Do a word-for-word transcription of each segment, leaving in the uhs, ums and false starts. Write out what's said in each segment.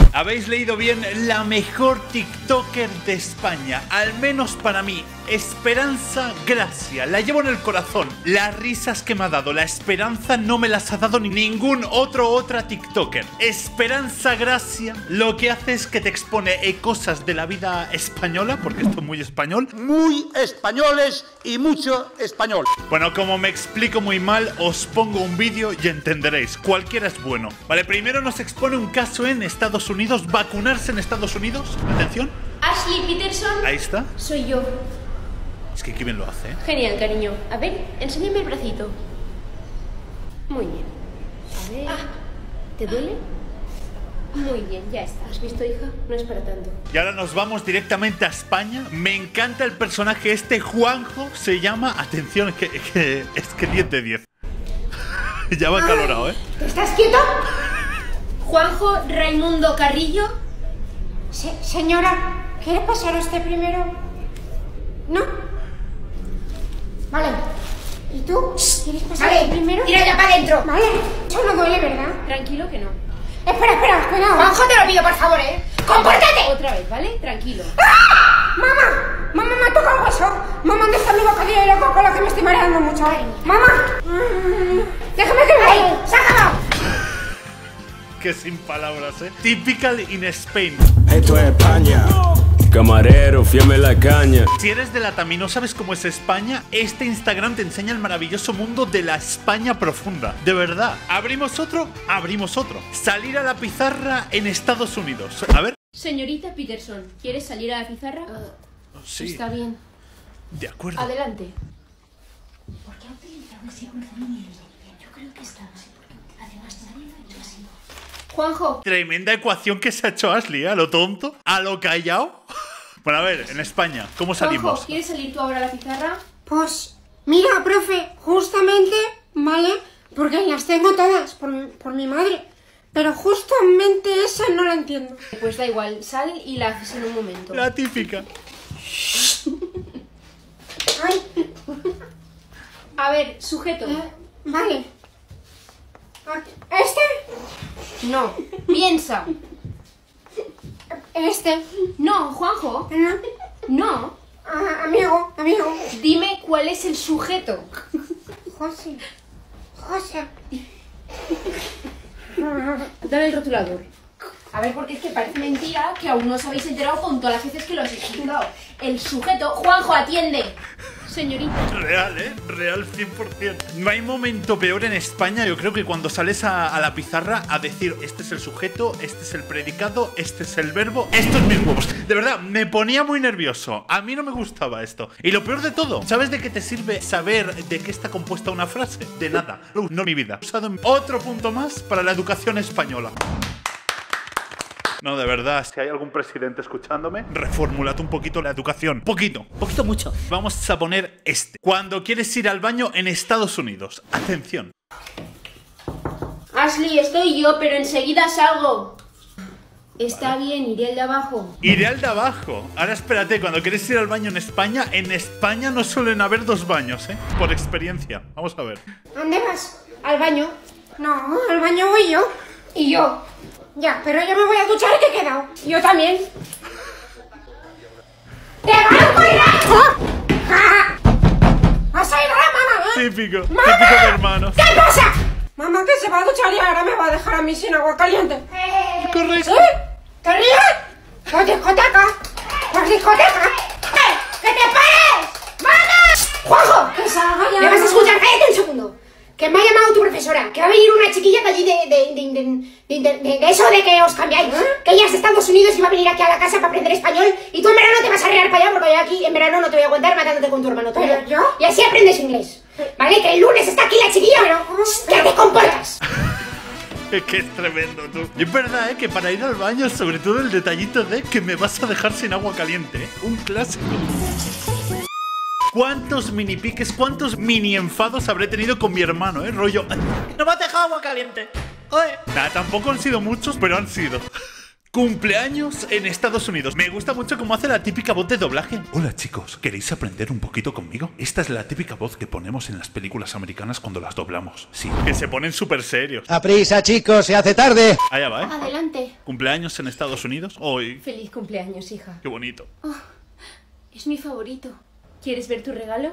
Habéis leído bien, la mejor TikToker de España, al menos para mí, Esperanza Gracia. La llevo en el corazón. Las risas que me ha dado, la esperanza no me las ha dado ni ningún otro otra TikToker. Esperanza Gracia lo que hace es que te expone eh, cosas de la vida española, porque esto es muy español. Muy españoles y mucho español. Bueno, como me explico muy mal, os pongo un vídeo y entenderéis. Cualquiera es bueno. Vale, primero nos expone un caso en Estados Unidos. Vacunarse en Estados Unidos. Atención. Ashley Peterson. Ahí está. Soy yo. Es que qué bien lo hace, ¿eh? Genial, cariño. A ver, enséñame el bracito. Muy bien. A ver. Ah, ¿te duele? Muy bien, ya está. ¿Has visto, hija? No es para tanto. Y ahora nos vamos directamente a España. Me encanta el personaje este, Juanjo. Se llama, atención, que, que es que diez de diez. Ya va calorado, ¿eh? ¿Estás quieto? Juanjo Raimundo Carrillo. Se señora, ¿quiere pasar usted primero? ¿No? Vale. ¿Y tú? ¿Quieres pasar Vale, usted primero? tira ya para adentro. Vale. Eso no duele, ¿verdad? Tranquilo que no. Espera, espera, cuidado. Juanjo, te lo pido, por favor, ¿eh? ¡Compórtate! Otra vez, ¿vale? Tranquilo. ¡Ah! ¡Mamá! ¡Mamá, me ha tocado un hueso! ¡Mamá, ¿dónde está mi bocadillo de la Coca-Cola que me estoy mareando mucho! ¡Mamá! ¡Déjame que me vaya! ¡Sácalo! Que sin palabras, ¿eh? Typical in Spain. Esto es España. Camarero, fíame la caña. Si eres de Latam y no sabes cómo es España, este Instagram te enseña el maravilloso mundo de la España profunda. De verdad. ¿Abrimos otro? Abrimos otro. Salir a la pizarra en Estados Unidos. A ver. Señorita Peterson, ¿quieres salir a la pizarra? Uh, sí. Está bien. De acuerdo. Adelante. ¿Por qué ha utilizado ese procedimiento? Yo creo que está mal. Además, nadie lo ha hecho así. Juanjo. Tremenda ecuación que se ha hecho Ashley, ¿eh? A lo tonto, a lo callado. Bueno, a ver, en España, ¿cómo salimos? Juanjo, ¿quieres salir tú ahora a la pizarra? Pues, mira, profe, justamente, ¿vale? Porque las tengo todas por, mi- por mi madre. Pero justamente esa no la entiendo. Pues da igual, sal y la haces en un momento. La típica. Ay, A ver, sujeto. eh, vale. ¿Este? No. Piensa. Este. No, Juanjo. ¿No? No. Ah, amigo, amigo. Dime cuál es el sujeto. José. José. Dame el rotulador. A ver, porque es que parece mentira que aún no os habéis enterado con todas las veces que lo has explicado. El sujeto... Juanjo, atiende. Señorita. Real, ¿eh? Real cien por cien. No hay momento peor en España, yo creo que cuando sales a, a la pizarra a decir este es el sujeto, este es el predicado, este es el verbo, estos mis huevos. De verdad, me ponía muy nervioso. A mí no me gustaba esto. Y lo peor de todo, ¿sabes de qué te sirve saber de qué está compuesta una frase? De nada. No, mi vida. Usado en otro punto más para la educación española. No, de verdad, si hay algún presidente escuchándome, reformulad un poquito la educación. Poquito, poquito mucho. Vamos a poner este. Cuando quieres ir al baño en Estados Unidos. Atención. Ashley, estoy yo, pero enseguida salgo. Está bien, iré al de abajo. Iré al de abajo. Ahora espérate, cuando quieres ir al baño en España, en España no suelen haber dos baños, ¿eh? Por experiencia. Vamos a ver. ¿Dónde vas? ¿Al baño? No, al baño voy yo. ¿Y yo? Ya, pero yo me voy a duchar y te he quedado. Yo también. ¡Te vas a correr! ¡Vas a ir a la mamá! ¿Eh? Típico, ¡Mamá! típico de hermanos. ¿Qué pasa? Mamá que se va a duchar y ahora me va a dejar a mí sin agua caliente. Corre. ¿Sí? ¿Te ríes? ¡Por discoteca! ¡Por discoteca! ¡Eh! ¡Que te pares! ¡Vamos! ¡Juanjo! ¡Que salga ya! ¿Me vas a escuchar? Cállate un segundo. Que me ha llamado tu profesora. Que va a venir una chiquilla de allí de... De, de, de, de, de, de eso de que os cambiáis. ¿Eh? Que ella es de Estados Unidos y va a venir aquí a la casa para aprender español. Y tú en verano te vas a rear para allá porque yo aquí en verano no te voy a aguantar matándote con tu hermano. ¿Tú? ¿Pero yo? Y así aprendes inglés. ¿Vale? Que el lunes está aquí la chiquilla. Pero, ¿qué te comportas? Que es tremendo, tú. Y es verdad, ¿eh? Que para ir al baño, sobre todo el detallito de que me vas a dejar sin agua caliente, ¿eh? Un clásico. ¿Cuántos mini piques, cuántos mini enfados habré tenido con mi hermano, eh? Rollo, no me has dejado agua caliente. Oye. Nah, tampoco han sido muchos, pero han sido. Cumpleaños en Estados Unidos. Me gusta mucho cómo hace la típica voz de doblaje. Hola chicos, ¿queréis aprender un poquito conmigo? Esta es la típica voz que ponemos en las películas americanas cuando las doblamos. Sí, que se ponen súper serios. ¡Aprisa, chicos! ¡Se hace tarde! Allá va, ¿eh? Adelante. ¿Cumpleaños en Estados Unidos? Hoy. Feliz cumpleaños, hija. Qué bonito. Oh, es mi favorito. ¿Quieres ver tu regalo?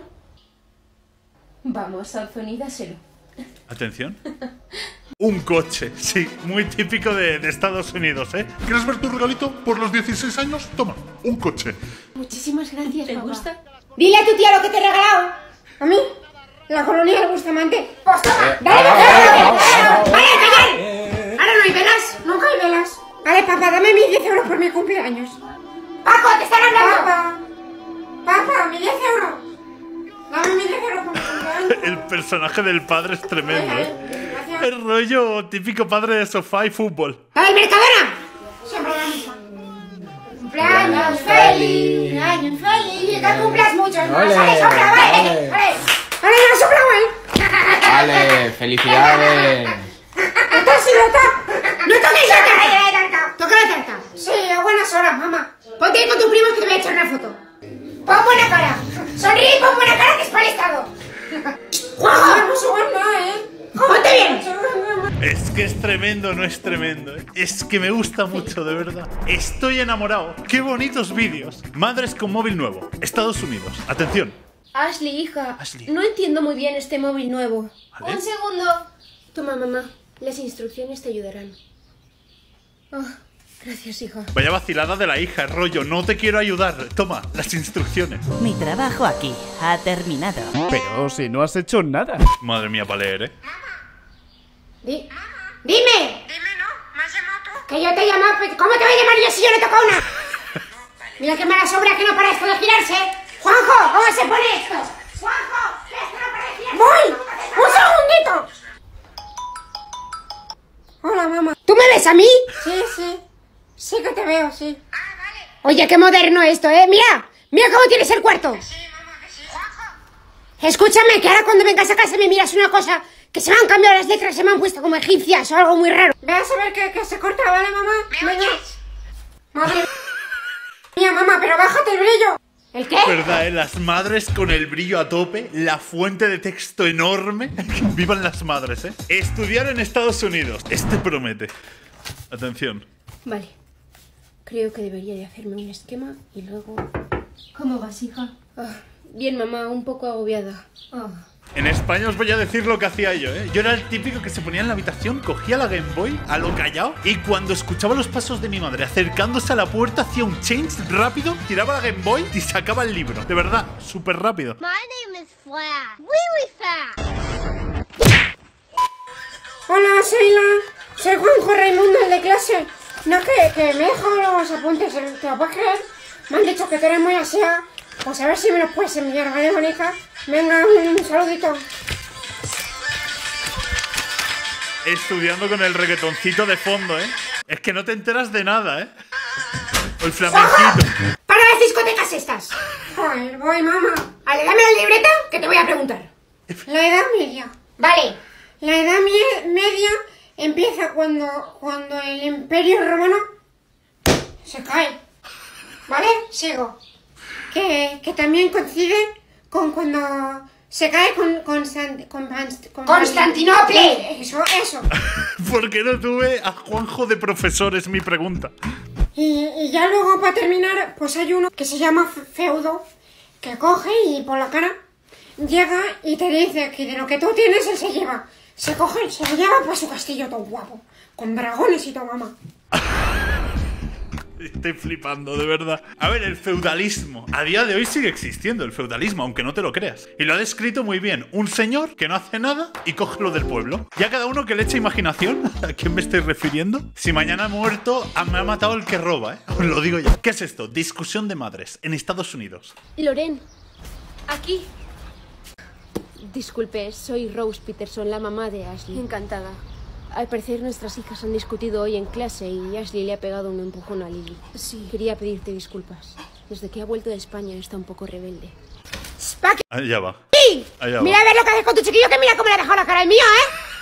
Vamos, Alzón, y dáselo. Atención. Un coche, sí, muy típico de, de Estados Unidos, ¿eh? ¿Quieres ver tu regalito por los dieciséis años? Toma, un coche. Muchísimas gracias, ¿Te papá. gusta? Dile a tu tía lo que te he regalado. ¿A mí? La colonia del Bustamante. ¡Pues toma! ¡Dale, dale, dale! ¡Vale, callar! Ahora no hay velas, nunca hay velas. Vale, papá, dame mis diez euros por mi cumpleaños. ¡Paco, te están hablando! Papá, papá, mis diez euros. Dame mis diez euros por mi cumpleaños. El personaje del padre es tremendo, ¿eh? Gracias. El rollo típico padre de sofá y fútbol. ¡Dale, Mercadona! Siempre la misma. ¡Cumpleaños feliz! ¡Cumpleaños feliz! ¡Que cumplas muchos más! Ole, ¡Vale, sopla, vale! ole. ¡Vale! ¡Vale, no sopla, güey! Vale, felicidades. ¡Está silota! ¡No toques la tarta! ¡Toca la tarta! Sí, a buenas horas, mamá. Ponte ahí con tu primo que te voy a echar una foto. ¡Pon buena cara! ¡Sonríe y pon buena cara que es para el estado! ¡Juanjo! No subas nada, ¿eh? ¡Ponte bien! Es que es tremendo, no es tremendo, ¿eh? Es que me gusta mucho, de verdad. Estoy enamorado. ¡Qué bonitos vídeos! Madres con móvil nuevo. Estados Unidos. Atención. Ashley, hija. Ashley. No entiendo muy bien este móvil nuevo. ¿Vale? Un segundo. Toma, mamá. Las instrucciones te ayudarán. Oh, gracias, hija. Vaya vacilada de la hija, rollo. No te quiero ayudar. Toma, las instrucciones. Mi trabajo aquí ha terminado. Pero si no has hecho nada. Madre mía, para leer, ¿eh? Di- ¡Dime! Dime, ¿no? ¿Me has llamado tú? Que yo te he llamado. pues, ¿Cómo te voy a llamar yo si yo no toco una? Mira qué mala sobra que no para esto de girarse. ¡Juanjo! ¿Cómo se pone esto? ¡Juanjo! ¡Que esto no para de girarse! ¡Voy! ¡Un segundito! Hola, mamá. ¿Tú me ves a mí? Sí, sí. Sí que te veo, sí. Ah, vale. Oye, qué moderno esto, ¿eh? Mira, mira cómo tienes el cuarto. Sí, mamá, que sí. Juanjo. Escúchame, que ahora cuando vengas a casa me miras una cosa, que se me han cambiado las letras, se me han puesto como egipcias o algo muy raro. Ve a saber que, que se corta, ¿vale, mamá? ¿Me oyes? Madre mía, mamá, pero bájate el brillo. ¿El qué? ¿Verdad, eh? Las madres con el brillo a tope, la fuente de texto enorme. Vivan las madres, ¿eh? Estudiar en Estados Unidos. Este promete. Atención. Vale. Creo que debería de hacerme un esquema y luego... ¿Cómo vas, hija? Ah, bien, mamá, un poco agobiada. Ah. En España os voy a decir lo que hacía yo, ¿eh? Yo era el típico que se ponía en la habitación, cogía la Game Boy a lo callado y cuando escuchaba los pasos de mi madre acercándose a la puerta hacía un change rápido, tiraba la Game Boy y sacaba el libro. De verdad, súper rápido. My name is Flash. Really fast. Hola, Sheila. Soy Juanjo Raimundo, el de clase. No, que, que me he dejado los apuntes, ¿te lo puedes creer? Me han dicho que tú eres muy aseada. Pues a ver si me los puedes enviar, ¿vale, bonita? Venga, un saludito. Estudiando con el reggaetoncito de fondo, ¿eh? Es que no te enteras de nada, ¿eh? O el flamenquito. ¡Para las discotecas estas! Joder, voy, mamá. Vale, dame la libreta que te voy a preguntar. La edad media. Vale. La edad mie- media empieza cuando, cuando el Imperio Romano se cae. ¿Vale? Sigo. Que, que también coincide con cuando se cae con, con, con, con ¡Constantinople! Eso, eso. ¿Por qué no tuve a Juanjo de profesor? Es mi pregunta. Y, y ya luego, para terminar, pues hay uno que se llama Feudo, que coge y por la cara llega y te dice que de lo que tú tienes él se lleva. Se coge y se lo lleva para su castillo todo guapo, con dragones y todo, mamá. Estoy flipando, de verdad. A ver, el feudalismo. A día de hoy sigue existiendo el feudalismo, aunque no te lo creas. Y lo ha descrito muy bien. Un señor que no hace nada y coge lo del pueblo. Ya cada uno que le eche imaginación. ¿A quién me estoy refiriendo? Si mañana he muerto, me ha matado el que roba, ¿eh? Os lo digo ya. ¿Qué es esto? Discusión de madres en Estados Unidos. Loren, aquí. Disculpe, soy Rose Peterson, la mamá de Ashley. Encantada. Al parecer nuestras hijas han discutido hoy en clase y Ashley le ha pegado un empujón a Lily. Sí. Quería pedirte disculpas. Desde que ha vuelto de España está un poco rebelde. Allá va. ¡Sí! Allá Mira va. a ver lo que haces con tu chiquillo, que mira cómo le ha dejado la cara al mío, ¿eh?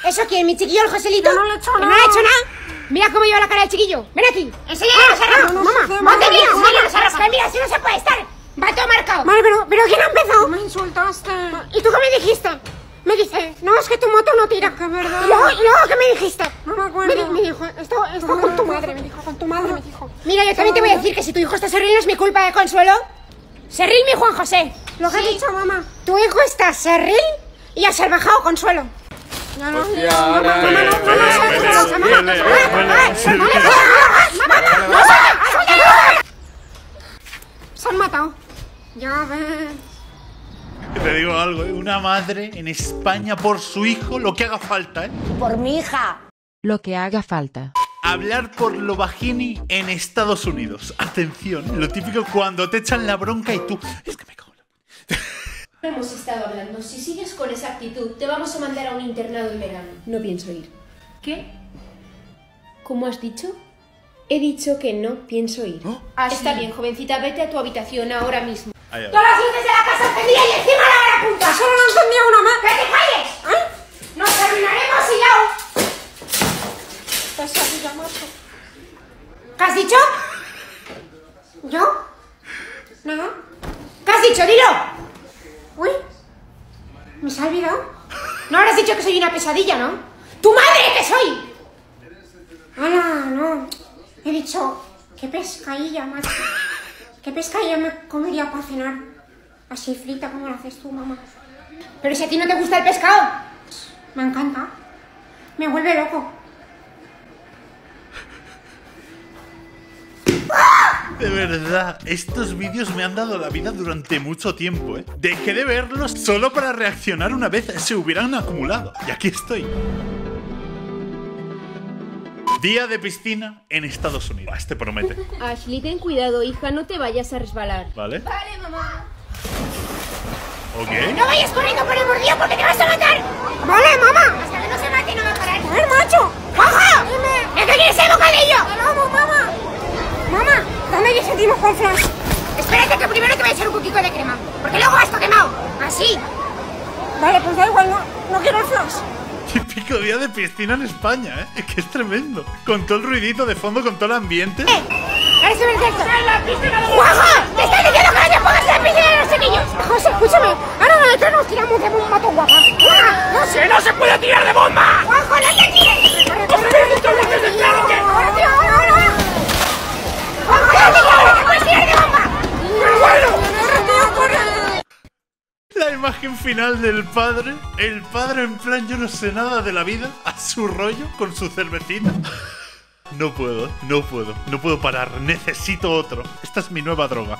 ¿Eso quién? ¿Mi chiquillo el Joselito? No le he hecho ¿Que nada. no le he hecho nada? Mira cómo lleva la cara del chiquillo. Ven aquí. Enséñale esa ropa. no, Mamá, no, ponte no, aquí, no, enséñale no, esa ropa. Mira, si no se puede estar. Va todo marcado. Vale, pero, pero ¿quién ha empezado? Me insultaste. ¿Y tú qué me dijiste? Me dice, no, es que tu moto no tira. Que verdad. ¿Y luego, y luego qué me dijiste? No me acuerdo. Me, di- me dijo, esto, esto con tu madre, me dijo, con tu madre, me dijo. Mira, yo también te voy a decir que si tu hijo está serrín es mi culpa, ¿eh, Consuelo? Serrín, mi Juan José. Lo que Sí. ha dicho mamá. Tu hijo está serrín y has salvajado, Consuelo. Ya no, Hostia, mamá, ahora, mamá, eh, no, eh, mamá, eh, no, eh, no, eh, mamá, viene, mamá, viene, mamá, sí, mamá, viene. mamá, no se- se han matado. Ya ves. Te digo algo, ¿eh? Una madre en España por su hijo, lo que haga falta, ¿eh? Por mi hija. Lo que haga falta. Hablar por lo bajini en Estados Unidos. Atención, lo típico cuando te echan la bronca y tú... Es que me cago en la... Hemos estado hablando. Si sigues con esa actitud, te vamos a mandar a un internado en verano. No pienso ir. ¿Qué? ¿Cómo has dicho? He dicho que no pienso ir. ¿Oh? Está bien, jovencita, vete a tu habitación ahora mismo. Ay, ay. Todas las luces de la casa encendidas y encima la hora punta. Solo no entendía una más. ¡Que te calles! ¿Eh? ¡Nos terminaremos y ya! Pesadilla, macho. ¿Qué has dicho? ¿Yo? Nada. ¿Qué has dicho? ¡Dilo! Uy. ¿Me se ha olvidado? No habrás dicho que soy una pesadilla, ¿no? ¡Tu madre que soy! Hola, no. He dicho, qué pescadilla, macho. ¿Qué pescadilla me comería para cenar? Así frita como la haces tú, mamá. Pero si a ti no te gusta el pescado. Me encanta. Me vuelve loco. De verdad, estos vídeos me han dado la vida durante mucho tiempo, ¿eh? Dejé de verlos solo para reaccionar una vez se hubieran acumulado. Y aquí estoy. Día de piscina en Estados Unidos. Este promete. Ashley, ten cuidado, hija, no te vayas a resbalar. ¿Vale? Vale, mamá. Ok. ¡No vayas corriendo por el bordillo porque te vas a matar! Vale, mamá. Hasta que no se mate no va a parar. A ver, macho. ¡Juanjo! ¡Es que quieres el bocadillo! Vamos, mamá. Mamá, dame diez centimos con flash. Espérate que primero te voy a echar un poquito de crema. Porque luego vas todo quemado. Así. Vale, pues da igual, no, no quiero el flash. Típico día de piscina en España, ¿eh? Es que es tremendo. Con todo el ruidito de fondo, con todo el ambiente. ¡Eh! ¡Eres un insecto! ¡Juanjo! ¡Te estoy diciendo que no te pongas en la piscina de los chiquillos! José, escúchame. Ahora nosotros nos tiramos de bomba tu guapa. ¡Ah! ¡No sé! ¡No se puede tirar de bomba! ¡Juanjo, no te tires! ¡Corre, corre, corre! ¡Claro que ¡Ahora, tío, ahora, ahora! ¡Juanjo, no te tires! ¡No te puedes tirar de bomba! ¡Corre, tío, corre! La imagen final del padre. El padre en plan yo no sé nada de la vida. A su rollo con su cervecita. No puedo, no puedo, no puedo parar. Necesito otro. Esta es mi nueva droga.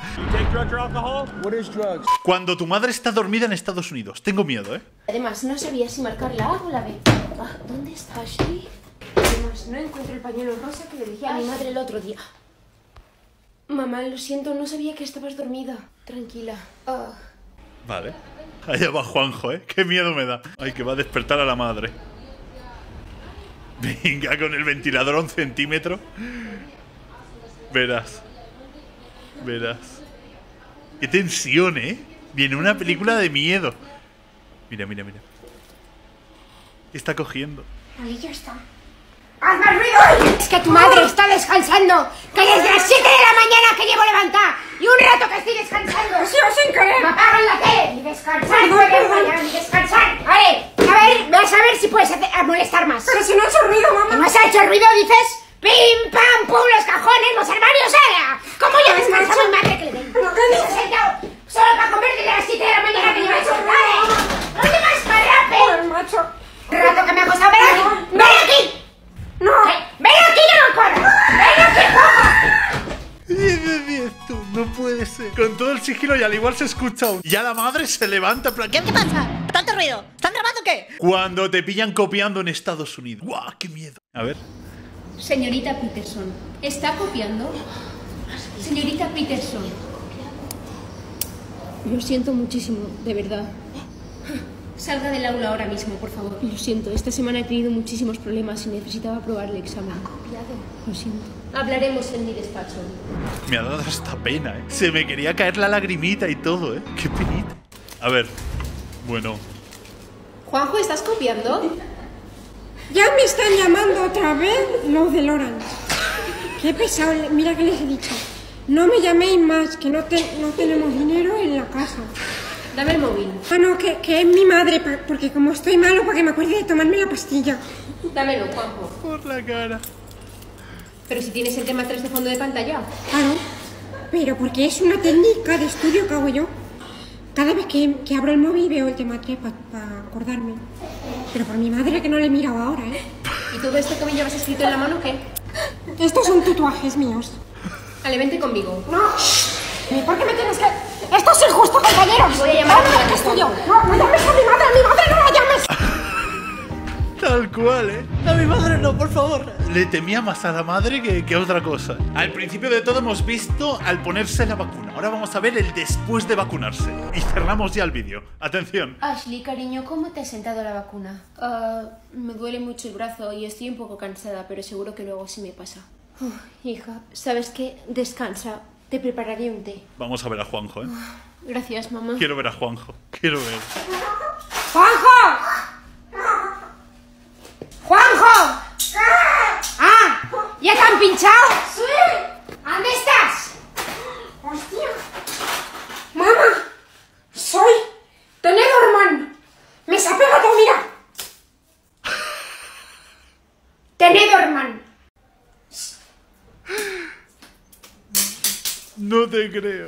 Cuando tu madre está dormida en Estados Unidos. Tengo miedo, ¿eh? Además, no sabía si marcar la A o la B. Ah, ¿dónde está Ashley? Además, no encuentro el pañuelo rosa que le dije a mi madre el otro día. Mamá, lo siento, no sabía que estabas dormida. Tranquila. Ah. Vale. Allá va Juanjo, ¿eh? Qué miedo me da. Ay, que va a despertar a la madre. Venga, con el ventilador a un centímetro. Verás. Verás. Qué tensión, ¿eh? Viene una película de miedo. Mira, mira, mira. ¿Qué está cogiendo? Ahí ya está. ¡Haz más ruido! Es que tu madre está descansando. Que desde las siete de la mañana que llevo levantada. Y un rato que estoy descansando. Ha sido sin querer. ¡Me apagan la tele! ¡Ni descansar! Perdón, puedes, perdón. mañana, ¡Ni descansar! Vale, a ver, vas a ver si puedes hacer- a molestar más. Pero si no ha hecho ruido, ¿Que mamá. no se ha hecho ruido, dices? ¡Pim, pam, pum! Los cajones, los armarios, ¡ala! ¿Cómo yo descanso a mi madre que le den? ¿Pero qué Se dices? ha sentado solo para comer desde las siete de la mañana que lleva hecho. ¡Vale! ¡No te vas para rape! Joder, macho. Un rato que me ha costado. ¡Ven aquí! ¡Ven aquí! No. ¡Ven aquí, no me corras! ¡Ven aquí, poco! diez de diez, tú. No puede ser. Con todo el sigilo y al igual se escucha un... Ya la madre se levanta en plan... ¿Qué? ¿Qué pasa? ¿Tanto ruido? ¿Están grabando o qué? Cuando te pillan copiando en Estados Unidos. ¡Guau! ¡Qué miedo! A ver. Señorita Peterson, ¿está copiando? Señorita Peterson. Lo siento muchísimo, de verdad. Salga del aula ahora mismo, por favor. Lo siento, esta semana he tenido muchísimos problemas y necesitaba aprobar el examen. Copiado. Lo siento. Hablaremos en mi despacho. Me ha dado hasta pena, ¿eh? Se me quería caer la lagrimita y todo, ¿eh? ¡Qué penita! A ver. Bueno. Juanjo, ¿estás copiando? Ya me están llamando otra vez los del Orange. Qué pesado, mira que les he dicho. No me llaméis más, que no, te, no tenemos dinero en la casa. Dame el móvil. Ah, no, que, que es mi madre, pa, porque como estoy malo, para que me acuerde de tomarme la pastilla. Dámelo, Juanjo. Por la cara. Pero si tienes el tema tres de fondo de pantalla. Claro, pero porque es una técnica de estudio que hago yo. Cada vez que, que abro el móvil veo el tema tres para pa acordarme. Pero por mi madre que no le he mirado ahora, ¿eh? ¿Y todo esto que me llevas escrito en la mano qué? Estos son tatuajes míos. Vale, vente conmigo. No. ¿Por qué me tienes que...? ¡Esto es injusto, compañeros! Voy a llamar no, a no, estoy yo. No, no llames a mi madre, a mi madre no la llames. Tal cual, ¿eh? A mi madre no, por favor. Le temía más a la madre que, que a otra cosa. Al principio de todo hemos visto al ponerse la vacuna. Ahora vamos a ver el después de vacunarse. Y cerramos ya el vídeo. Atención. Ashley, cariño, ¿cómo te ha sentado la vacuna? Uh, me duele mucho el brazo y estoy un poco cansada, pero seguro que luego sí me pasa. Uf, hija, ¿sabes qué? Descansa. Te prepararé un té. Vamos a ver a Juanjo, ¿eh? Gracias, mamá. Quiero ver a Juanjo. Quiero ver. ¡Juanjo! ¡Juanjo! ¡Ah! ¿Ya te han pinchado? ¡Sí! ¿Dónde estás? ¡Hostia! ¡Mamá! ¡Soy Tenedorman! ¡Me se ha pegado, mira! Tenedorman. No te creo.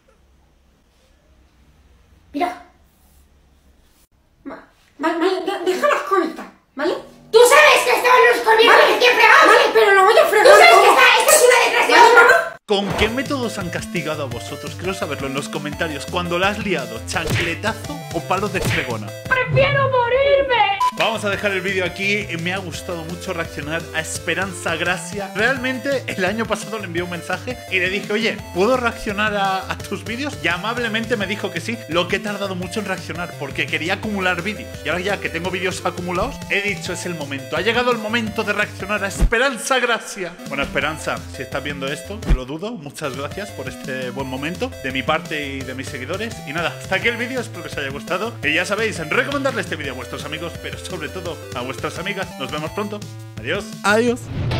Mira. Vale, vale, deja las cómicas, ¿vale? Tú sabes que estaban los conmigo Vale, y que fregados. vale, pero lo voy a fregar. Tú sabes que ¿cómo? esta, esta es una detrás de ¿Vale, otra. mamá? ¿Con qué métodos han castigado a vosotros? Quiero saberlo en los comentarios. Cuando la has liado, ¿chancletazo o palo de fregona? ¡Prefiero morirme! Vamos a dejar el vídeo aquí. Me ha gustado mucho reaccionar a Esperanza Gracia. Realmente el año pasado le envié un mensaje y le dije, oye, ¿puedo reaccionar a, a tus vídeos? Y amablemente me dijo que sí, lo que he tardado mucho en reaccionar porque quería acumular vídeos. Y ahora ya que tengo vídeos acumulados, he dicho, es el momento. Ha llegado el momento de reaccionar a Esperanza Gracia. Bueno, Esperanza, si estás viendo esto, que lo dudo, muchas gracias por este buen momento de mi parte y de mis seguidores. Y nada, hasta aquí el vídeo, espero que os haya gustado. Y ya sabéis, en recomendarle este vídeo a vuestros amigos, pero sobre todo a vuestras amigas. Nos vemos pronto. Adiós. Adiós.